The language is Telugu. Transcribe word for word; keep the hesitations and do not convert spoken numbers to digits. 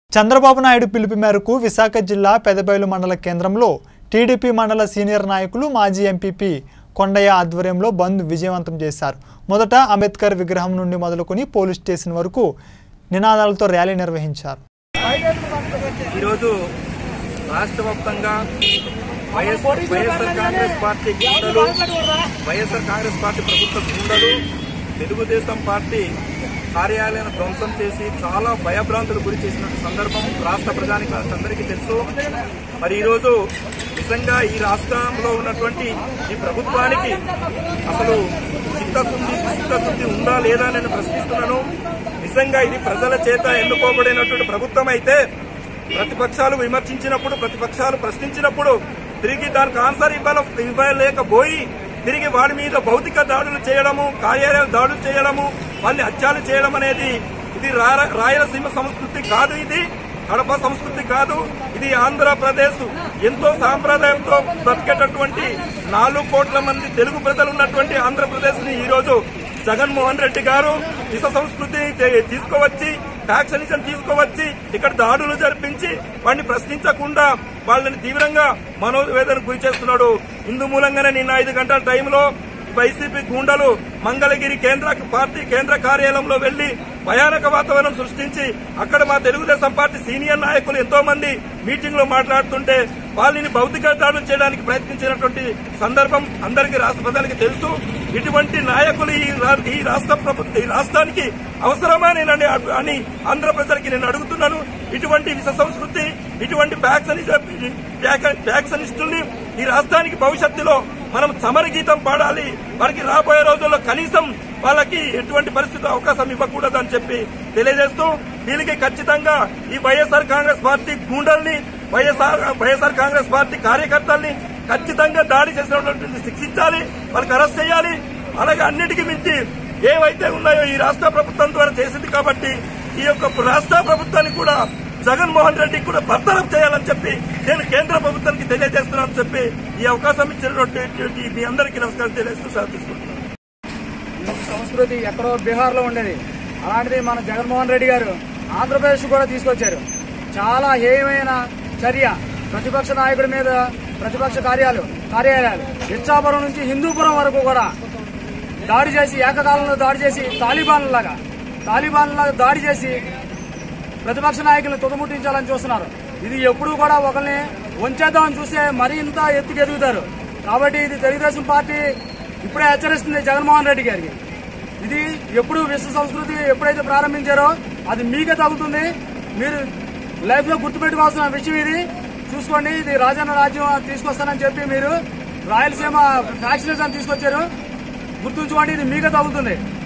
చంద్రబాబు నాయుడు పిలుపు మేరకు విశాఖ జిల్లా పెదబయలు మండల కేంద్రంలో టీడీపీ మండల సీనియర్ నాయకులు మాజీ ఎంపీపీ కొండయ్య ఆధ్వర్యంలో బంద్ విజయవంతం చేశారు. మొదట అంబేద్కర్ విగ్రహం నుండి మొదలుకొని పోలీస్ స్టేషన్ వరకు నినాదాలతో ర్యాలీ నిర్వహించారు. ఈ రోజు రాష్ట్రవ్యాప్తంగా వైఎస్ఆర్ కాంగ్రెస్ పార్టీ గుండలు వైఎస్ఆర్ కాంగ్రెస్ పార్టీ ప్రభుత్వ గుండలు తెలుగుదేశం పార్టీ కార్యాలయాన్ని ధ్వంసం చేసి చాలా భయభ్రాంతులు గురి చేసిన సందర్భం రాష్ట్ర ప్రజానికి అందరికీ తెలుసు. మరి ఈరోజు నిజంగా ఈ రాష్ట్రంలో ఉన్నటువంటి ఈ ప్రభుత్వానికి అసలు చిత్తశుద్ధి చిత్తశుద్ధి ఉందా లేదా నేను ప్రశ్నిస్తున్నాను. నిజంగా ఇది ప్రజల చేత ఎన్నుకోబడినటువంటి ప్రభుత్వం అయితే ప్రతిపక్షాలు విమర్శించినప్పుడు ప్రతిపక్షాలు ప్రశ్నించినప్పుడు తిరిగి దానికి ఆన్సర్ ఇవ్వాల ఇవ్వలేకపోయి తిరిగి వాడి మీద భౌతిక దాడులు చేయడము, కార్యాలయాలు దాడులు చేయడము, వాళ్ళని హత్యలు చేయడం అనేది ఇది రాయలసీమ సంస్కృతి కాదు, ఇది కడప సంస్కృతి కాదు. ఇది ఆంధ్రప్రదేశ్ ఎంతో సాంప్రదాయంతో బ్రతికేటటువంటి నాలుగు కోట్ల మంది తెలుగు ప్రజలు ఉన్నటువంటి ఆంధ్రప్రదేశ్ ని ఈ రోజు జగన్మోహన్ రెడ్డి గారు విష సంస్కృతిని తీసుకువచ్చి ఫ్యాక్షనిజం తీసుకువచ్చి ఇక్కడ దాడులు జరిపించి వాడిని ప్రశ్నించకుండా వాళ్ళని తీవ్రంగా మనోవేదనకు గురి చేస్తున్నాడు. ఇందు మూలంగానే నిన్న ఐదు గంటల టైంలో వైసీపీ గూండాలు మంగళగిరి కేంద్ర పార్టీ కేంద్ర కార్యాలయంలో వెళ్లి భయానక వాతావరణం సృష్టించి అక్కడ మా తెలుగుదేశం పార్టీ సీనియర్ నాయకులు ఎంతో మంది మీటింగ్ లో మాట్లాడుతుంటే వాళ్ళని భౌతిక దాడులు చేయడానికి ప్రయత్నించినటువంటి సందర్భం అందరికీ రాష్ట్ర ప్రజలకి తెలుసు. ఇటువంటి నాయకులు ఈ రాష్ట్ర ప్రభుత్వం ఈ రాష్ట్రానికి అవసరమా నేను అని ఆంధ్ర ప్రజలకి నేను అడుగుతున్నాను. ఇటువంటి విష సంస్కృతి ఇటువంటి ఫ్యాక్షనిస్టుల్ని ఈ రాష్ట్రానికి భవిష్యత్తులో మనం సమరగీతం పాడాలి. వారికి రాబోయే రోజుల్లో కనీసం వాళ్ళకి ఎటువంటి పరిస్థితి అవకాశం ఇవ్వకూడదని చెప్పి తెలియజేస్తూ దీనికి ఖచ్చితంగా ఈ వైఎస్ఆర్ కాంగ్రెస్ పార్టీ గూండల్ని వైఎస్ఆర్ వైఎస్ఆర్ కాంగ్రెస్ పార్టీ కార్యకర్తల్ని ఖచ్చితంగా దాడి చేసినటువంటి శిక్షించాలి, వాళ్ళకి అరెస్ట్ చేయాలి. అలాగే అన్నిటికీ మించి ఏవైతే ఉన్నాయో ఈ రాష్ట్ర ప్రభుత్వం ద్వారా చేసింది కాబట్టి ఈ యొక్క రాష్ట్ర ప్రభుత్వాన్ని కూడా జగన్మోహన్ రెడ్డికి కూడా బర్తరఫ్ చేయాలని చెప్పి నేను కేంద్ర ప్రభుత్వానికి తెలియజేస్తున్నానని చెప్పి ఈ అవకాశం ఇచ్చినటువంటి మీ అందరికీ నమస్కారం తెలియజేస్తూ సెలవు తీసుకుంటున్నాను. సంస్కృతి ఎక్కడో బీహార్ లో ఉండేది, అలాంటిది మన జగన్మోహన్ రెడ్డి గారు ఆంధ్రప్రదేశ్ కూడా తీసుకొచ్చారు. చాలా హేయమైన చర్య ప్రతిపక్ష నాయకుడి మీద ప్రతిపక్ష కార్యాలు కార్యాలయాలు ఇచ్చాపురం నుంచి హిందూపురం వరకు కూడా దాడి చేసి ఏకకాలంలో దాడి చేసి తాలిబాన్లాగా తాలిబాన్లాగా దాడి చేసి ప్రతిపక్ష నాయకులను తుదముట్టించాలని చూస్తున్నారు. ఇది ఎప్పుడు కూడా ఒకరిని వంచేద్దామని చూస్తే మరింత ఎత్తుకు ఎదుగుతారు. కాబట్టి ఇది తెలుగుదేశం పార్టీ ఇప్పుడే హెచ్చరిస్తుంది జగన్మోహన్ రెడ్డి గారికి. ఇది ఎప్పుడు విశ్వ సంస్కృతి ఎప్పుడైతే ప్రారంభించారో అది మీకే తగ్గుతుంది. మీరు లైఫ్ లో గుర్తుపెట్టుకోవాల్సిన విషయం ఇది. చూసుకోండి, ఇది రాజన్న రాజ్యం తీసుకొస్తానని చెప్పి మీరు రాయలసీమ ఫ్యాక్షనిజం తీసుకొచ్చారు. గుర్తుంచుకోండి, ఇది మీకే తగ్గుతుంది.